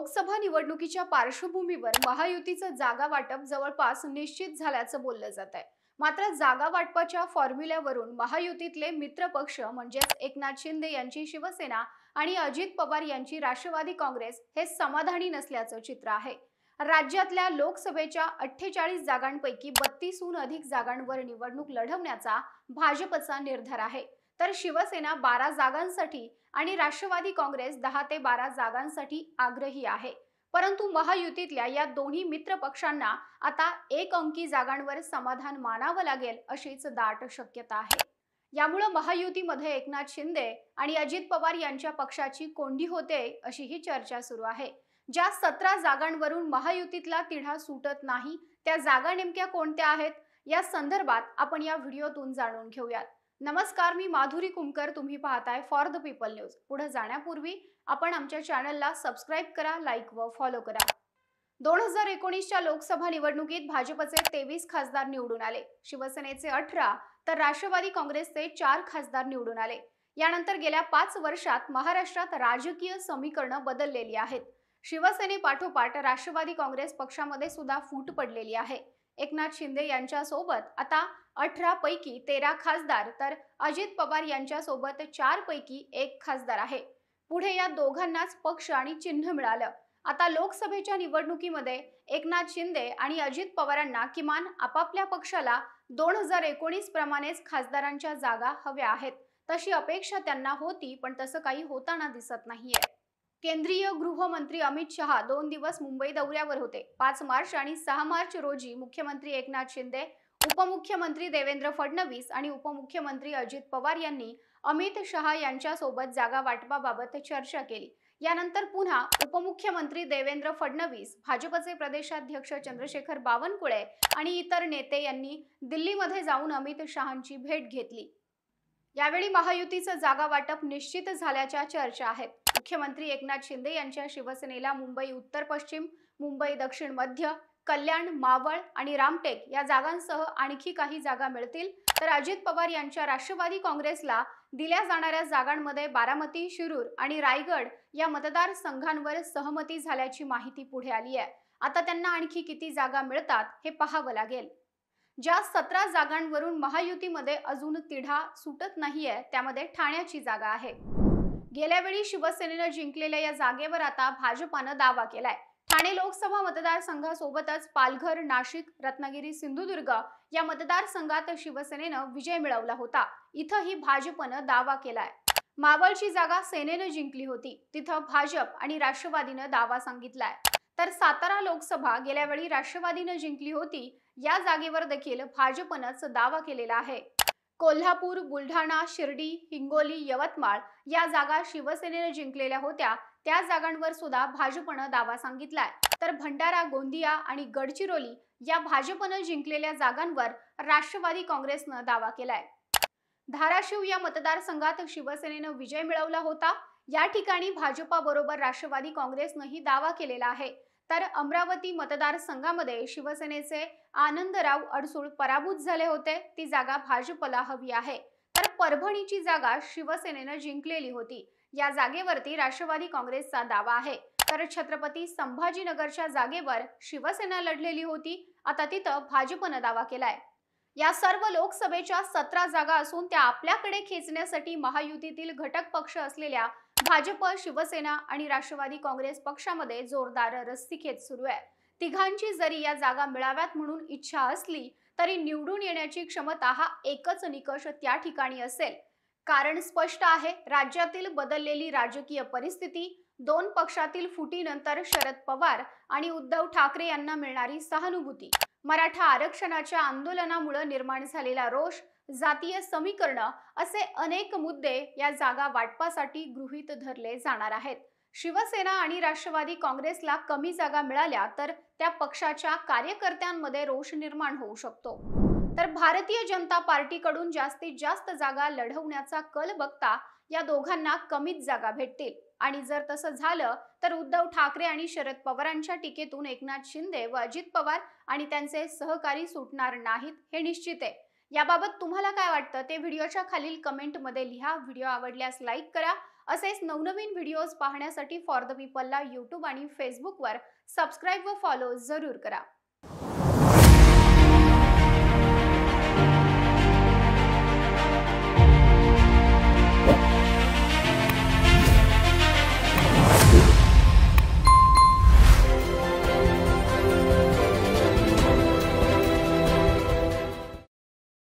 लोकसभा निवडणुकीच्या पार्श्वभूमीवर महायुतीचं जागा वाटप जवळपास निश्चित झाल्याचं बोललं जात आहे। मात्र जागा वाटपाच्या फॉर्म्युल्यावरून महायुतीतले मित्र पक्ष म्हणजेच एकनाथ शिंदे यांची शिवसेना आणि अजित पवार यांची राष्ट्रवादी काँग्रेस हे समाधानी नसल्याचं चित्र आहे। राज्यातल्या लोकसभेच्या 48 जागांपैकी 32हून अधिक जागांवर निवडणूक लढवण्याचा भाजपचा निर्धार आहे, तर शिवसेना 12 जागांसाठी आणि राष्ट्रवादी काँग्रेस 10 ते 12 जागांसाठी आग्रही आहे। परंतु महायुतीतल्या या दोन्ही मित्र पक्षांना आता एक अंकी जागांवर समाधान मानावं लागेल अशीच दाट शक्यता आहे। यामुळे महायुतीमध्ये एकनाथ शिंदे आणि अजित पवार यांच्या पक्षाची कोंडी होते अशी ही चर्चा सुरू आहे। ज्या 17 जागांवरून महायुतीतला तिढा सुटत नाही त्या जागा नेमक्या कोणत्या आहेत या संदर्भात आपण या व्हिडिओतून जाणून घेऊयात। नमस्कार, मी माधुरी कुमकर, तुम्ही पाहताय फॉर द पीपल न्यूज। पुढे जाण्यापूर्वी आपण आमच्या चॅनलला सबस्क्राइब करा, लाईक व फॉलो करा। 2019च्या लोकसभा निवडणुकीत भाजपचे 23 खासदार निवडून आले, शिवसेनेचे 18 तर राष्ट्रवादी काँग्रेसचे 4 खासदार निवडून आले। यानंतर गेल्या 5 वर्षात महाराष्ट्रात राजकीय समीकरणं बदललेली आहेत। शिवसेनेपाठोपाठ राष्ट्रवादी काँग्रेस पक्षामध्ये सुद्धा फूट पडलेली आहे। एकनाथ शिंदे यांच्या सोबत आता 18 पैकी 13 खासदार तर अजित पवार यांच्या सोबत 4 पैकी 1 खासदार आहे। पुढे या दोघांनाच पक्ष आणि चिन्ह मिळालं। आता लोकसभेच्या निवडणुकीमध्ये एकनाथ शिंदे आणि अजित पवारांना किमान आपापल्या पक्षाला 2019 प्रमाणेच खासदारांच्या जागा हव्या आहेत। तशी अपेक्षा त्यांना होती, पण तसं काही होताना दिसत नाहीये। केंद्रीय गृहमंत्री अमित शहा 2 दिवस मुंबई दौऱ्यावर होते। 5 मार्च आणि 6 मार्च रोजी मुख्यमंत्री एकनाथ शिंदे, उपमुख्यमंत्री देवेंद्र फडणवीस आणि उपमुख्यमंत्री अजित पवार यांनी अमित शहा यांच्यासोबत जागा वाटपाबाबत चर्चा केली। यानंतर पुन्हा उपमुख्यमंत्री देवेंद्र फडणवीस, भाजपचे प्रदेशाध्यक्ष चंद्रशेखर बावनकुळे आणि इतर नेते यांनी दिल्लीमध्ये जाऊन अमित शहांची भेट घेतली। यावेळी महायुतीचं जागा वाटप निश्चित झाल्याच्या चर्चा आहेत। मुख्यमंत्री एकनाथ शिंदे यांच्या शिवसेनेला मुंबई उत्तर पश्चिम, मुंबई दक्षिण मध्य, कल्याण, मावळ आणि रामटेक या जागांसह आणखी काही जागा मिळतील, तर अजित पवार यांच्या राष्ट्रवादी काँग्रेसला दिल्या जाणाऱ्या जागांमध्ये बारामती, शिरूर आणि रायगड या मतदारसंघांवर सहमती झाल्याची माहिती पुढे आली आहे। आता त्यांना आणखी किती जागा मिळतात हे पाहावं लागेल। ज्या 17 जागांवरून महायुतीमध्ये अजून तिढा सुटत नाहीये त्यामध्ये ठाण्याची जागा आहे। गेल्या वेळी शिवसेनेनं जिंकलेल्या या जागेवर आता भाजपानं दावा केलाय। ठाणे लोकसभा मतदारसंघासोबतच पालघर, नाशिक, रत्नागिरी, सिंधुदुर्ग या मतदारसंघात शिवसेनेनं विजय मिळवला होता, इथंही भाजपनं दावा केलाय। मावळची जागा सेनेनं जिंकली होती, तिथं भाजप आणि राष्ट्रवादीनं दावा सांगितलाय। तर सातारा लोकसभा गेल्या वेळी राष्ट्रवादीनं जिंकली होती, या जागेवर देखील भाजपनंच दावा केलेला आहे। कोल्हापूर, बुलढाणा, शिर्डी, हिंगोली, यवतमाळ या जागा शिवसेनेनं जिंकलेल्या होत्या, त्या जागांवर सुद्धा भाजपनं दावा सांगितलाय। तर भंडारा, गोंदिया आणि गडचिरोली या भाजपनं जिंकलेल्या जागांवर राष्ट्रवादी काँग्रेसनं दावा केलाय। धाराशिव या मतदारसंघात शिवसेनेनं विजय मिळवला होता, या ठिकाणी भाजपाबरोबर राष्ट्रवादी काँग्रेसनंही दावा केलेला आहे। तर अमरावती मतदारसंघामध्ये शिवसेनेचे आनंदराव अडसूळ पराभूत झाले होते, ती जागा भाजपला हवी आहे। तर परभणीची जागा शिवसेनेनं जिंकलेली होती, या जागेवरती राष्ट्रवादी काँग्रेसचा दावा आहे। तर छत्रपती संभाजीनगरच्या जागेवर शिवसेना लढलेली होती, आता तिथं भाजपनं दावा केलाय। या सर्व लोकसभेच्या 17 जागा असून त्या आपल्याकडे खेचण्यासाठी महायुतीतील घटक पक्ष असलेल्या भाजप, शिवसेना आणि राष्ट्रवादी काँग्रेस पक्षामध्ये जोरदार रस्सीखेच सुरू आहे। तिघांची जरी या जागा मिळाव्यात म्हणून इच्छा असली तरी निवडून येण्याची क्षमता हा एकच निकष त्या ठिकाणी असेल। कारण स्पष्ट आहे, राज्यातील बदललेली राजकीय परिस्थिती, 2 पक्षातील फुटीनंतर शरद पवार आणि उद्धव ठाकरे यांना मिळणारी सहानुभूती, मराठा आरक्षणाच्या आंदोलनामुळे निर्माण झालेला रोष, जातीय समीकरण असे अनेक मुद्दे या जागा वाटपासाठी गृहीत धरले जाणार आहेत। शिवसेना आणि राष्ट्रवादी काँग्रेसला कमी जागा मिळाल्या तर त्या पक्षाच्या कार्यकर्त्यांमध्ये रोष निर्माण होऊ शकतो, तर भारतीय जनता पार्टीकडून जास्तीत जास्त जागा लढवण्याचा कल बघता या दोघांना कमीच जागा भेटतील। आणि जर तसं झालं तर उद्धव ठाकरे आणि शरद पवारांच्या टीकेतून एकनाथ शिंदे व अजित पवार आणि त्यांचे सहकारी सुटणार नाहीत हे निश्चित आहे। याबाबत तुम्हाला काय वाटतं ते व्हिडिओच्या खालील कमेंटमध्ये लिहा। व्हिडिओ आवडल्यास लाईक करा, असेच नवनवीन व्हिडिओज पाहण्यासाठी फॉर द पीपलला यूट्यूब आणि फेसबुकवर सबस्क्राईब व फॉलो जरूर करा.